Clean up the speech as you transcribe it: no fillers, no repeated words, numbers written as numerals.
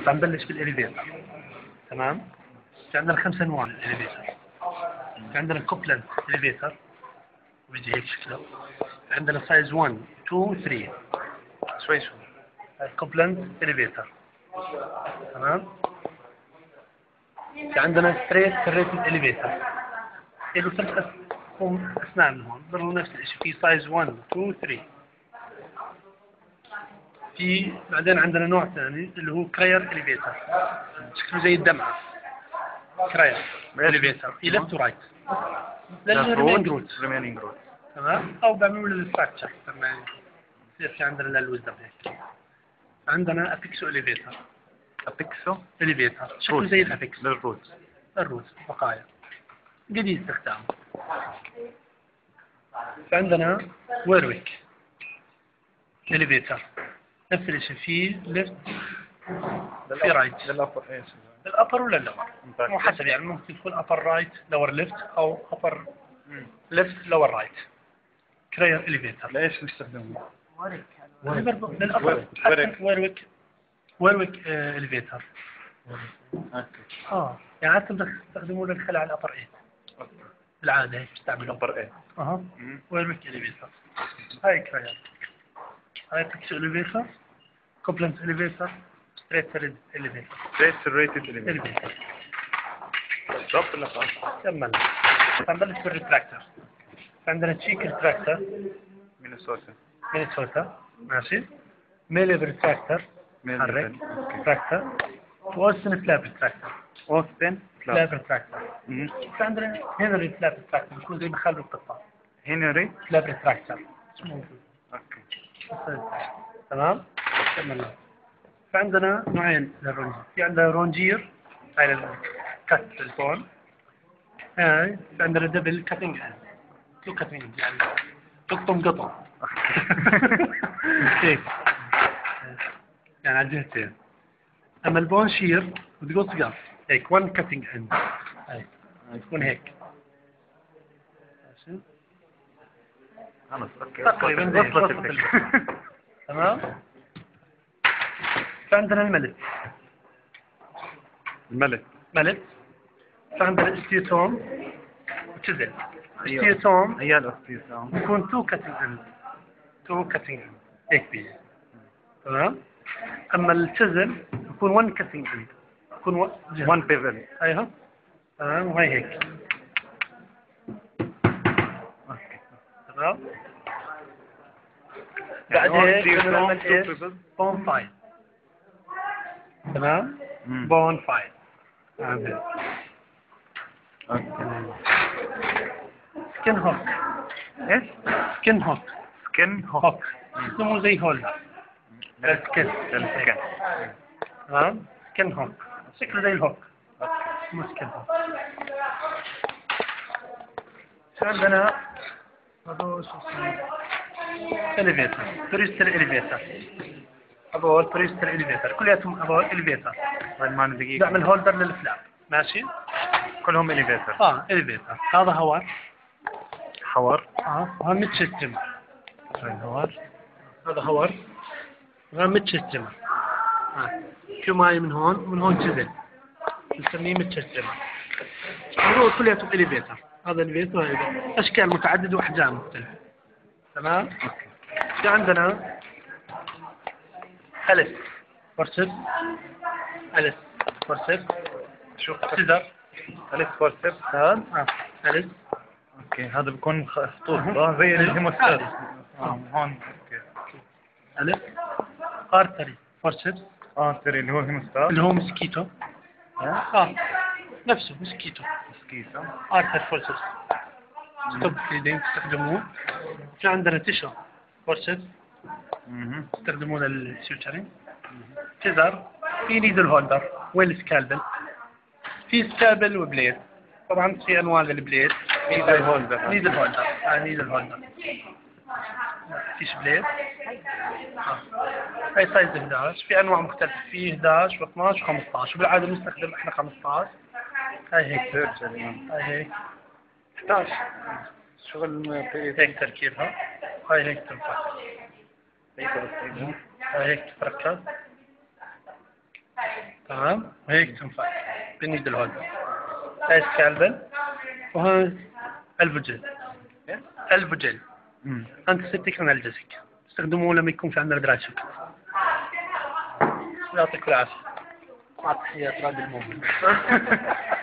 فنبلش بالإليفيتر. تمام. في عندنا 5 أنواع من الإليفيتر. في عندنا كوبلنت إليفيتر بيجي هيك شكله. في عندنا سايز 1 2 3 شوي كوبلنت إليفيتر. تمام. في عندنا ستريت سيريتد إليفيتر له 3 أسنان من هون برضه نفس الشيء. في سايز 1 2 3. في بعدين عندنا نوع ثاني اللي هو كراير إليفيتر، شكله زي الدمعة. كراير إليفيتر في ليفت ورايت remaining root. تمام. او بيعملوا له الفراكشر لما يصير في عندنا للوزدم هيك. عندنا ابيكسو إليفيتر. ابيكسو إليفيتر شكله زي الابيكس للروت. الروت بقايا جديد استخدامه. في عندنا ويرويك إليفيتر نفس الشيء، في ليفت في رايت. للابر ايش؟ الابر ولا اللور مو حسب، يعني ممكن يكون ابر رايت لور ليفت او ابر ليفت لور رايت. كراير إليفيتر ليش نستخدمه؟ للابر. ويرويك إليفيتر. اوكي. يعني عادة تستخدموه للخلع على الابر 8 بالعاده هيك بتستعملوا ابر ايه. ويرويك إليفيتر. هاي كراير. هاي بيكسو إليفيتر، كوبلنت إليفيتر، ستريت سيريتد إليفيتر. ستريت سيريتد إليفيتر. طب ولا خلاص؟ كمل. نبلش بالريتراكتر. عندنا تشيك ريتراكتر مينيسوتا ماشي. ميلي ريتراكتر حرك ريتراكتر. واوستن فلاب ريتراكتر. اوستن فلاب ريتراكتر. في عندنا هنري فلاب ريتراكتر بيكون زي مخلل القطة. هنري فلاب ريتراكتر اوكي. تمام. كملنا. في عندنا نوعين للرونجير. في عندنا رونجير هاي الكت للفون. هاي في عندنا دبل كاتنج شو كاتنج يعني تقطم قطع هيك يعني على الجهتين. اما البون شير بتقص قص هيك 1 كاتنج اند هاي تكون هيك ماشي خلص اوكي تقريبا وصلت. تمام. فعندنا الملت ملت. فعندنا الاستيوتوم وتشزل. الاستيوتوم هي الاستيوتوم بيكون 2 كاتنج اند 2 كاتنج اند هيك بيجي. تمام. اما التشزل بيكون 1 كاتنج اند بيكون 1 بيفل. ايوه تمام. وهي هيك. اوكي. تمام. بعد هيك بنعمل ايش؟ بون بون فايل. تمام. بون فايل. اوكي. سكين هوك. ايش؟ سكين هوك. سكين هوك. اسمه زي هولدر للسكين. تمام. سكين هوك شكله زي الهوك. اسمه سكين هوك. شو عندنا هذول شو اسمه إليفيتر بريستر إليفيتر. هذول بريستر إليفيتر كلياتهم هذول إليفيتر. معنا دقيقة. بعمل هولدر للفلاب ماشي. كلهم إليفيتر. إليفيتر. هذا هوار. وهذا متشتم. هذا هوار. وهذا متشتم. شو ماي من هون جزء نسميه متشتم. هذول كلياتهم إليفيتر. هذا إليفيتر وهذا أشكال متعددة وأحجام مختلفة. تمام. في عندنا أليس فورسيبس. أليس فورسيبس. شو سيزر. أليس فورسيبس هذا؟ أليس. اوكي. هذا بيكون خطوط زي الهيموستات. هون اوكي. أليس. أرتري فورسيبس. ارتري اللي هو الهيموستات. اللي هو مسكيتو. نفسه مسكيتو. أرتر فورسيبس. ستوب فيدين تستخدموه. في عندنا تيشو فورسيبس تستخدموه للسيوتشرين. سيزر. في نيدل هولدر والسكالبل. في سكالبل وبليد. طبعا في انواع للبليد. نيدل هولدر. نيدل هولدر. فيش بليد. هاي سايز 11. في انواع مختلفه في 11 و12 و15 وبالعاده بنستخدم احنا 15. هاي هيك. هاي هيك 11 شغل هيك تركيبها. هاي هيك تنفك. هاي هيك تتركب. تمام، وهيك تنفع بالنيد الهول. هاي سكالبل وهاي الفوجل. الفوجل انت سبتك انالجيسك، استخدموه لما يكون في عندنا دراج شوك. يعطيك العافيه. مع تحيات راد المؤمن.